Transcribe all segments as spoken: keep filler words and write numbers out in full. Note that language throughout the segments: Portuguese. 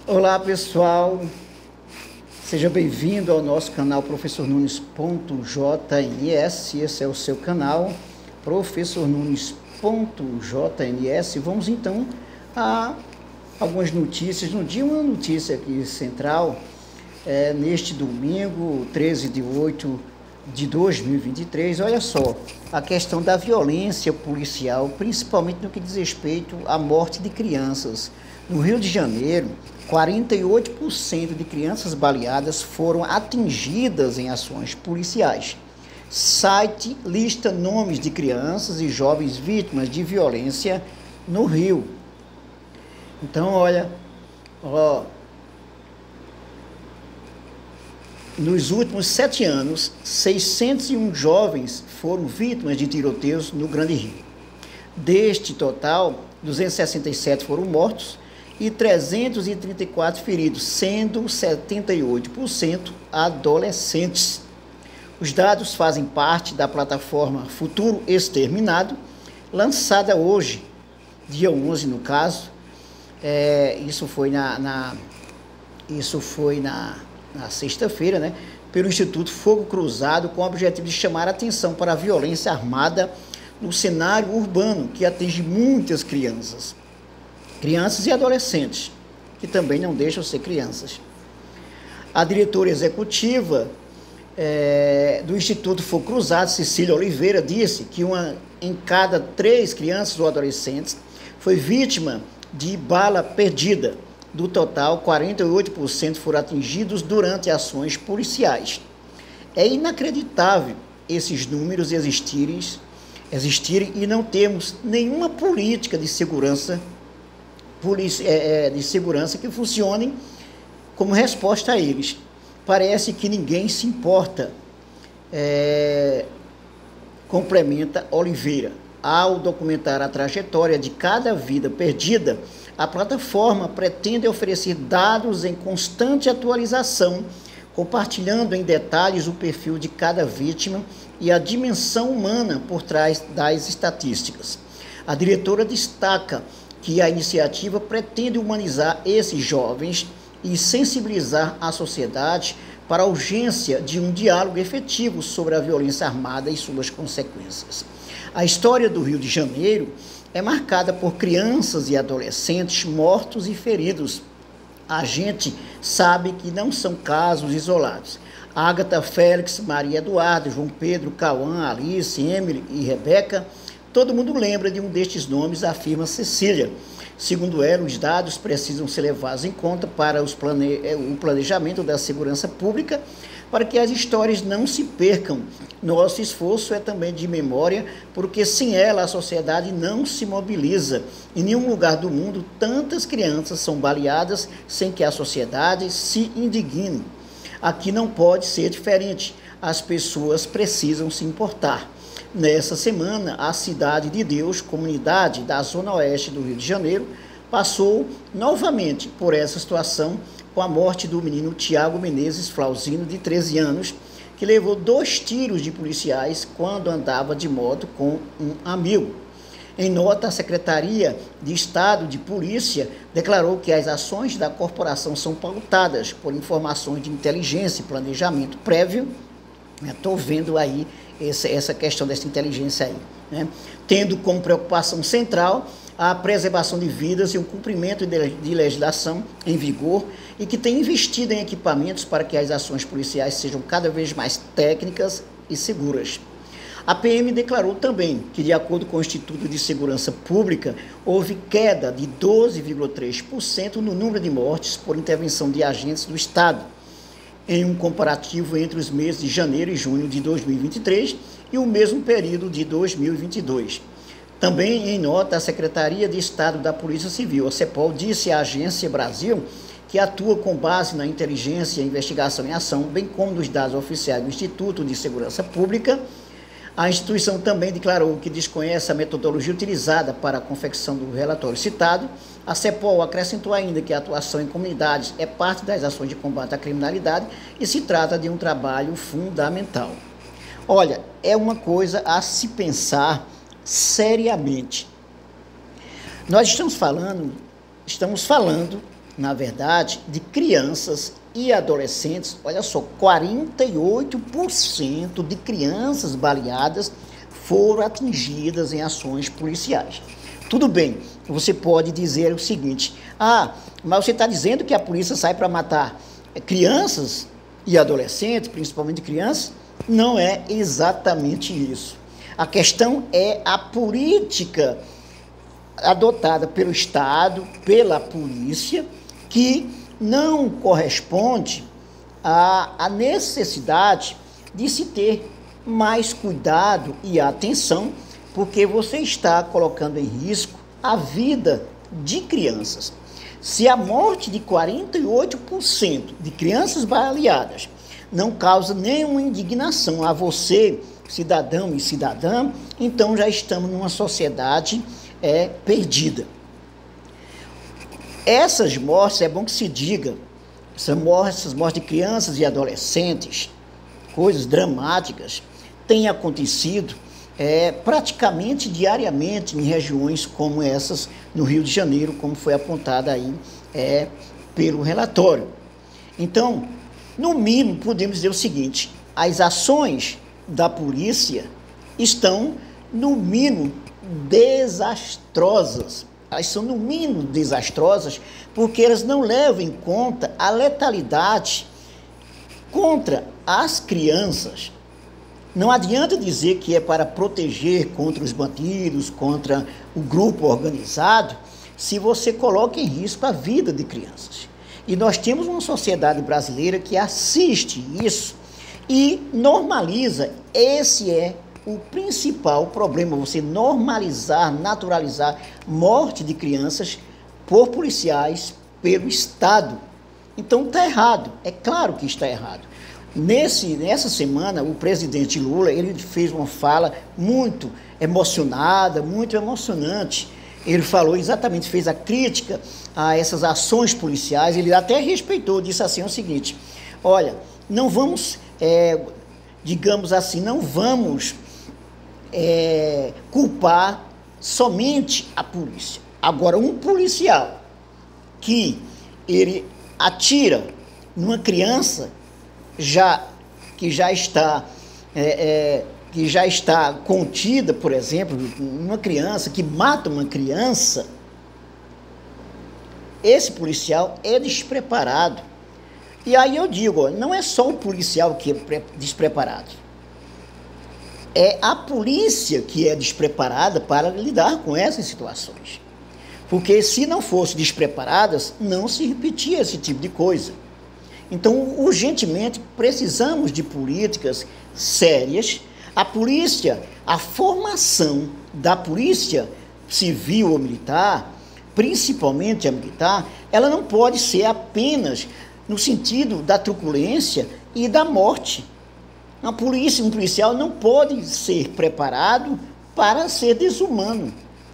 Olá pessoal, seja bem-vindo ao nosso canal professor nunes ponto j n s. Esse é o seu canal professor nunes ponto j n s. Vamos então a algumas notícias. No dia, uma notícia aqui central, é, neste domingo, treze de oito de dois mil e vinte e três, olha só, a questão da violência policial, principalmente no que diz respeito à morte de crianças. No Rio de Janeiro, quarenta e oito por cento de crianças baleadas foram atingidas em ações policiais. Site lista nomes de crianças e jovens vítimas de violência no Rio. Então, olha, ó, nos últimos sete anos, seiscentos e um jovens foram vítimas de tiroteios no Grande Rio. Deste total, duzentos e sessenta e sete foram mortos e trezentos e trinta e quatro feridos, sendo setenta e oito por cento adolescentes. Os dados fazem parte da plataforma Futuro Exterminado, lançada hoje, dia onze no caso. É, isso foi na, na, isso foi na, na sexta-feira, né, pelo Instituto Fogo Cruzado, com o objetivo de chamar a atenção para a violência armada no cenário urbano, que atinge muitas crianças. Crianças e adolescentes, que também não deixam de ser crianças. A diretora executiva é, do Instituto Fogo Cruzado, Cecília Oliveira, disse que uma em cada três crianças ou adolescentes foi vítima de bala perdida. Do total, quarenta e oito por cento foram atingidos durante ações policiais. É inacreditável esses números existirem, existirem e não termos nenhuma política de segurança de segurança que funcionem como resposta a eles. Parece que ninguém se importa, é, complementa Oliveira. Ao documentar a trajetória de cada vida perdida, a plataforma pretende oferecer dados em constante atualização, compartilhando em detalhes o perfil de cada vítima e a dimensão humana por trás das estatísticas. A diretora destaca que a iniciativa pretende humanizar esses jovens e sensibilizar a sociedade para a urgência de um diálogo efetivo sobre a violência armada e suas consequências. A história do Rio de Janeiro é marcada por crianças e adolescentes mortos e feridos. A gente sabe que não são casos isolados. Ágata, Félix, Maria Eduarda, João Pedro, Cauã, Alice, Emily e Rebeca, todo mundo lembra de um destes nomes, afirma Cecília. Segundo ela, os dados precisam ser levados em conta para os plane... o planejamento da segurança pública, para que as histórias não se percam. Nosso esforço é também de memória, porque sem ela a sociedade não se mobiliza. Em nenhum lugar do mundo tantas crianças são baleadas sem que a sociedade se indigne. Aqui não pode ser diferente. As pessoas precisam se importar. Nessa semana, a Cidade de Deus, comunidade da Zona Oeste do Rio de Janeiro, passou novamente por essa situação com a morte do menino Tiago Menezes Flauzino, de treze anos, que levou dois tiros de policiais quando andava de moto com um amigo. Em nota, a Secretaria de Estado de Polícia declarou que as ações da corporação são pautadas por informações de inteligência e planejamento prévio. Estou vendo aí essa, essa questão dessa inteligência aí, né? Tendo como preocupação central a preservação de vidas e o cumprimento de, de legislação em vigor, e que tem investido em equipamentos para que as ações policiais sejam cada vez mais técnicas e seguras. A P M declarou também que, de acordo com o Instituto de Segurança Pública, houve queda de doze vírgula três por cento no número de mortes por intervenção de agentes do Estado, em um comparativo entre os meses de janeiro e junho de dois mil e vinte e três e o mesmo período de dois mil e vinte e dois. Também, em nota, a Secretaria de Estado da Polícia Civil, a CEPOL, disse à Agência Brasil que atua com base na inteligência, investigação e ação, bem como nos dados oficiais do Instituto de Segurança Pública. A instituição também declarou que desconhece a metodologia utilizada para a confecção do relatório citado. A CEPOL acrescentou ainda que a atuação em comunidades é parte das ações de combate à criminalidade e se trata de um trabalho fundamental. Olha, é uma coisa a se pensar seriamente. Nós estamos falando, estamos falando na verdade, de crianças e adolescentes. Olha só, quarenta e oito por cento de crianças baleadas foram atingidas em ações policiais. Tudo bem, você pode dizer o seguinte: ah, mas você está dizendo que a polícia sai para matar crianças e adolescentes, principalmente crianças? Não é exatamente isso. A questão é a política adotada pelo Estado, pela polícia, que não corresponde à, à necessidade de se ter mais cuidado e atenção, porque você está colocando em risco a vida de crianças. Se a morte de quarenta e oito por cento de crianças baleadas não causa nenhuma indignação a você, cidadão e cidadã, então já estamos numa sociedade é, perdida. Essas mortes, é bom que se diga, essas mortes, essas mortes de crianças e adolescentes, coisas dramáticas, têm acontecido é, praticamente diariamente em regiões como essas no Rio de Janeiro, como foi apontado aí é, pelo relatório. Então, no mínimo, podemos dizer o seguinte: as ações da polícia estão, no mínimo, desastrosas. Elas são, no mínimo, desastrosas porque elas não levam em conta a letalidade contra as crianças. Não adianta dizer que é para proteger contra os bandidos, contra o grupo organizado, se você coloca em risco a vida de crianças. E nós temos uma sociedade brasileira que assiste isso e normaliza. Esse é o principal problema, você normalizar, naturalizar morte de crianças por policiais, pelo Estado. Então está errado, é claro que está errado. Nesse, nessa semana, o presidente Lula, ele fez uma fala muito emocionada, muito emocionante. Ele falou exatamente, fez a crítica a essas ações policiais, ele até respeitou, disse assim o seguinte: olha, não vamos, é, digamos assim, não vamos é, culpar somente a polícia. Agora, um policial que ele atira numa criança já, que já está é, é, que já está contida, por exemplo, uma criança que mata uma criança, esse policial é despreparado. E aí eu digo, ó, não é só o policial que é despreparado, é a polícia que é despreparada para lidar com essas situações. Porque se não fossem despreparadas, não se repetia esse tipo de coisa. Então, urgentemente, precisamos de políticas sérias. A polícia, a formação da polícia civil ou militar, principalmente a militar, ela não pode ser apenas no sentido da truculência e da morte. A polícia, um policial não pode ser preparado para ser desumano.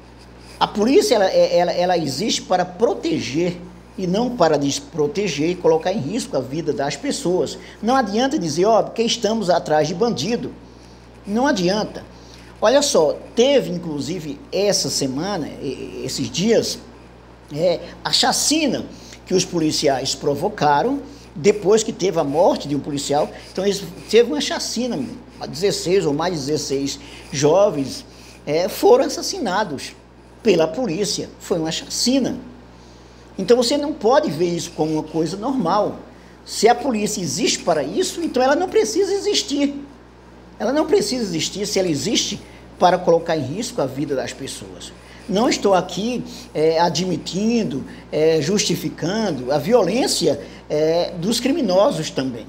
A polícia, ela, ela, ela existe para proteger e não para desproteger e colocar em risco a vida das pessoas. Não adianta dizer, ó, porque estamos atrás de bandido. Não adianta. Olha só, teve inclusive essa semana, esses dias, é, a chacina que os policiais provocaram depois que teve a morte de um policial. Então, eles, teve uma chacina, dezesseis ou mais de dezesseis jovens é, foram assassinados pela polícia. Foi uma chacina. Então, você não pode ver isso como uma coisa normal. Se a polícia existe para isso, então ela não precisa existir. Ela não precisa existir se ela existe para colocar em risco a vida das pessoas. Não estou aqui é, admitindo, é, justificando a violência é, dos criminosos também,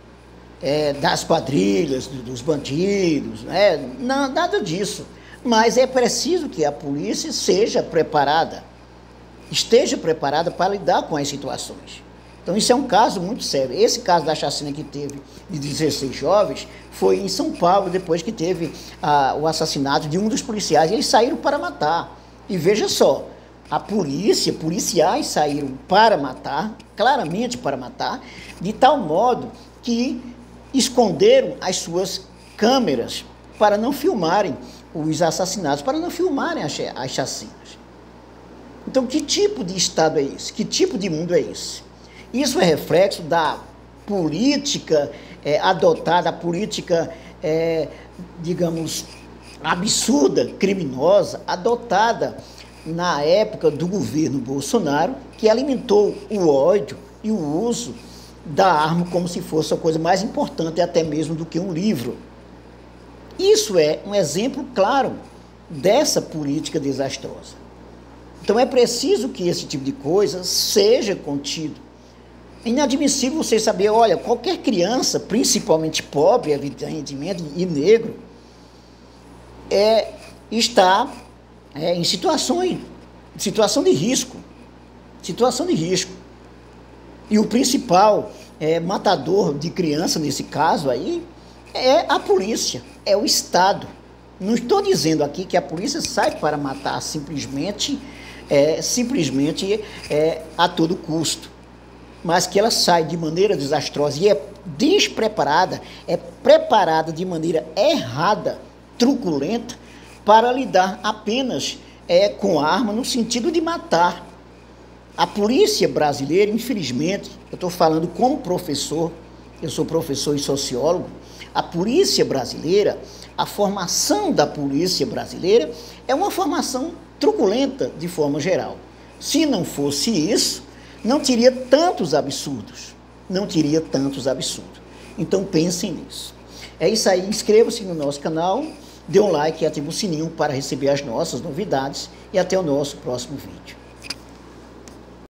é, das quadrilhas, dos bandidos, né? Não, nada disso. Mas é preciso que a polícia seja preparada, esteja preparada para lidar com as situações. Então, isso é um caso muito sério. Esse caso da chacina que teve de dezesseis jovens foi em São Paulo, depois que teve ah, o assassinato de um dos policiais. Eles saíram para matar. E veja só, a polícia, policiais saíram para matar, claramente para matar, de tal modo que esconderam as suas câmeras para não filmarem os assassinatos, para não filmarem as chacinas. Então, que tipo de Estado é esse? Que tipo de mundo é esse? Isso é reflexo da política é, adotada, a política, é, digamos, absurda, criminosa, adotada na época do governo Bolsonaro, que alimentou o ódio e o uso da arma como se fosse a coisa mais importante até mesmo do que um livro. Isso é um exemplo claro dessa política desastrosa. Então é preciso que esse tipo de coisa seja contido. É inadmissível você saber, olha, qualquer criança, principalmente pobre, evidentemente, e negro, é, está é, em situações, situação de risco, situação de risco. E o principal é, matador de criança, nesse caso aí, é a polícia, é o Estado. Não estou dizendo aqui que a polícia sai para matar simplesmente, é, simplesmente é, a todo custo, mas que ela sai de maneira desastrosa e é despreparada, é preparada de maneira errada, truculenta, para lidar apenas é, com arma no sentido de matar. A polícia brasileira, infelizmente, eu estou falando como professor, eu sou professor e sociólogo, a polícia brasileira, a formação da polícia brasileira é uma formação truculenta de forma geral. Se não fosse isso, não teria tantos absurdos, não teria tantos absurdos. Então pensem nisso. É isso aí, inscreva-se no nosso canal, dê um like e ative o sininho para receber as nossas novidades e até o nosso próximo vídeo.